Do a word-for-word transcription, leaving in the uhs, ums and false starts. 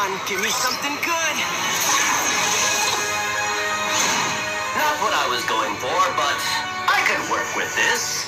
on, give me something good. Not what I was going for, but I can work with this.